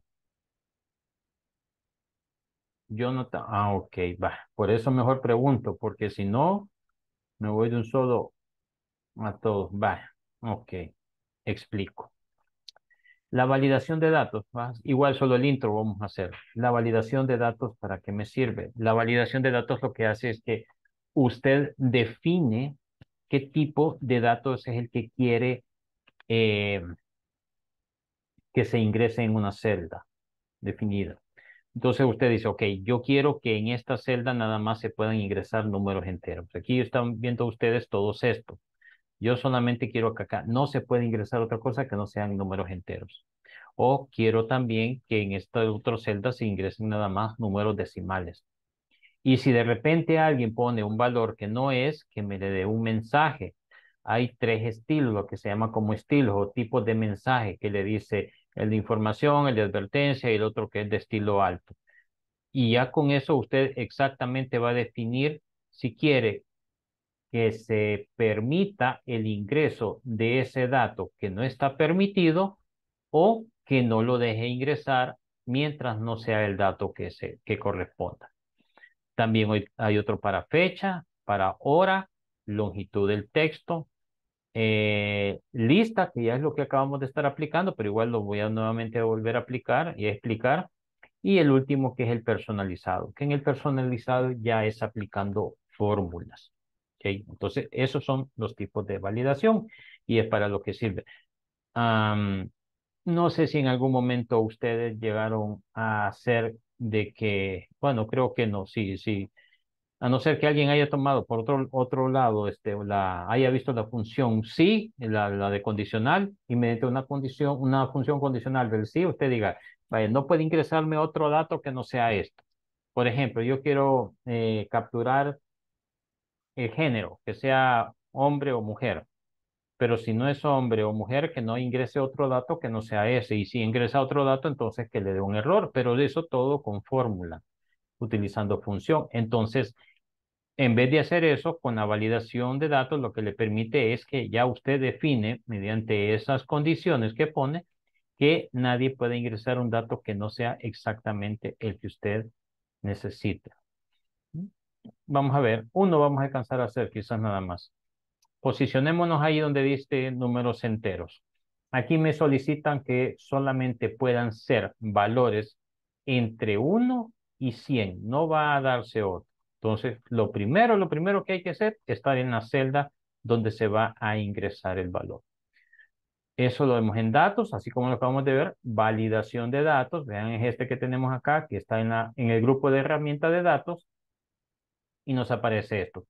Jonathan, ok, va. Por eso mejor pregunto, porque si no, me voy de un solo a todos. Va, ok, explico. La validación de datos, ¿va? Igual solo el intro vamos a hacer. La validación de datos, ¿para qué me sirve? La validación de datos lo que hace es que usted define qué tipo de datos es el que quiere eh, que se ingrese en una celda definida. Entonces usted dice, ok, yo quiero que en esta celda nada más se puedan ingresar números enteros. Aquí están viendo ustedes todos estos. Yo solamente quiero que acá no se puede ingresar otra cosa que no sean números enteros. O quiero también que en esta otra celda se ingresen nada más números decimales. Y si de repente alguien pone un valor que no es, que me le dé un mensaje. Hay tres estilos, lo que se llama como estilos o tipos de mensaje que le dice el de información, el de advertencia y el otro que es de estilo alto. Y ya con eso usted exactamente va a definir si quiere que se permita el ingreso de ese dato que no está permitido o que no lo deje ingresar mientras no sea el dato que corresponda. También hay otro para fecha, para hora, longitud del texto, lista, que ya es lo que acabamos de estar aplicando, pero igual lo voy a nuevamente volver a aplicar y a explicar. Y el último que es el personalizado, que en el personalizado ya es aplicando fórmulas. ¿Ok? Entonces, esos son los tipos de validación y es para lo que sirve. Am, no sé si en algún momento ustedes llegaron a hacer de que, bueno, creo que no, sí, sí. A no ser que alguien haya tomado por otro lado, haya visto la función sí, la de condicional, y mediante una función condicional del sí, usted diga, vaya, no puede ingresarme otro dato que no sea esto. Por ejemplo, yo quiero capturar el género, que sea hombre o mujer, pero si no es hombre o mujer, que no ingrese otro dato que no sea ese, y si ingresa otro dato, entonces que le dé un error, pero de eso todo con fórmula, utilizando función. Entonces, en vez de hacer eso, con la validación de datos, lo que le permite es que ya usted define, mediante esas condiciones que pone, que nadie puede ingresar un dato que no sea exactamente el que usted necesita. Vamos a ver, uno vamos a alcanzar a hacer, quizás nada más. Posicionémonos ahí donde dice números enteros. Aquí me solicitan que solamente puedan ser valores entre 1 y 100. No va a darse otro. Entonces, lo primero que hay que hacer es estar en la celda donde se va a ingresar el valor. Eso lo vemos en datos, así como lo acabamos de ver. Validación de datos. Vean, es este que tenemos acá, que está en el grupo de herramientas de datos y nos aparece esto.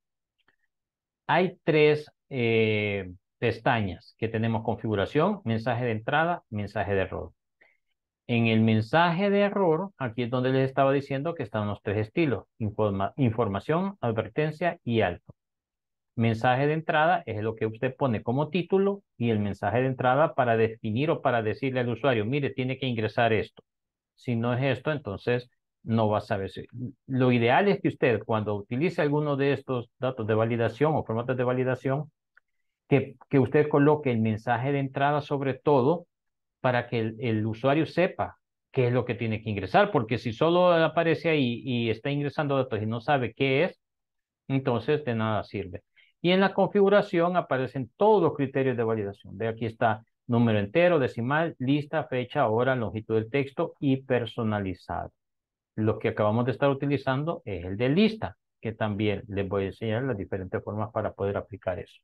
Hay tres pestañas que tenemos: configuración, mensaje de entrada, mensaje de error. En el mensaje de error, aquí es donde les estaba diciendo que están los tres estilos: información, advertencia y alto. Mensaje de entrada es lo que usted pone como título y el mensaje de entrada para definir o para decirle al usuario, mire, tiene que ingresar esto. Si no es esto, entonces no va a saber. Lo ideal es que usted, cuando utilice alguno de estos datos de validación o formatos de validación, que usted coloque el mensaje de entrada sobre todo para que el usuario sepa qué es lo que tiene que ingresar, porque si solo aparece ahí y está ingresando datos y no sabe qué es, entonces de nada sirve. Y en la configuración aparecen todos los criterios de validación. De aquí está número entero, decimal, lista, fecha, hora, longitud del texto y personalizado. Lo que acabamos de estar utilizando es el de lista, que también les voy a enseñar las diferentes formas para poder aplicar eso.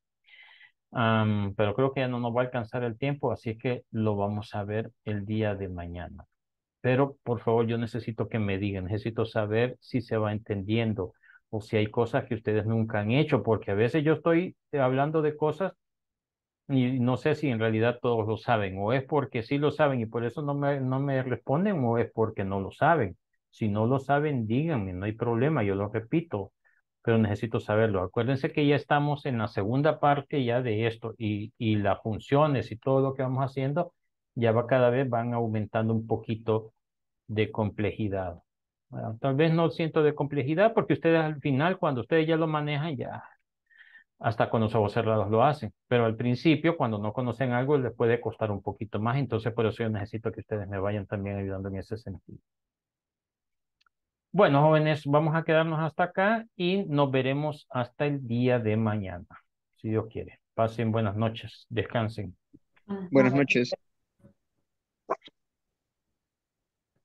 Pero creo que ya no nos va a alcanzar el tiempo, así que lo vamos a ver el día de mañana. Pero por favor, yo necesito que me digan, necesito saber si se va entendiendo o si hay cosas que ustedes nunca han hecho, porque a veces yo estoy hablando de cosas y no sé si en realidad todos lo saben, o es porque sí lo saben y por eso no me responden, o es porque no lo saben. Si no lo saben, díganme, no hay problema, yo lo repito, pero necesito saberlo. Acuérdense que ya estamos en la segunda parte ya de esto y las funciones y todo lo que vamos haciendo ya va cada vez van aumentando un poquito de complejidad. Bueno, tal vez no siento de complejidad porque ustedes al final, cuando ustedes ya lo manejan, ya hasta con los ojos cerrados lo hacen. Pero al principio, cuando no conocen algo, les puede costar un poquito más. Entonces, por eso yo necesito que ustedes me vayan también ayudando en ese sentido. Bueno, jóvenes, vamos a quedarnos hasta acá y nos veremos hasta el día de mañana, si Dios quiere. Pasen buenas noches, descansen. Buenas Buenas noches. noches.